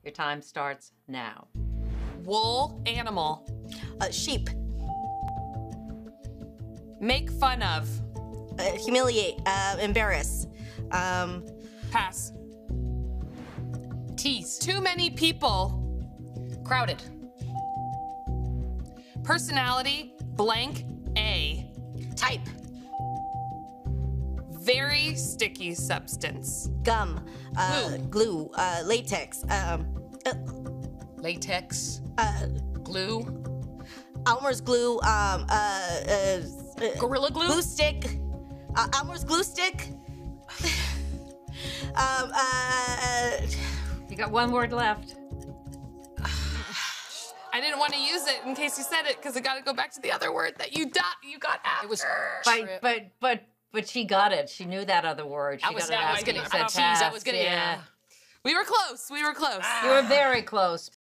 Your time starts now. Wool animal. Sheep. Make fun of. Humiliate. Embarrass. Pass. Tease. Too many people. Crowded. Personality, blank, A. Type. Very sticky substance. Gum. Glue. Latex. Latex. Glue. Elmer's glue. Gorilla glue. Glue stick. Elmer's glue stick. You got one word left. I didn't want to use it in case you said it because I got to go back to the other word that you got after. It was. But she got it. She knew that other word. She got it after you said pass. I was gonna. Yeah. We were close. We were close. You were very close.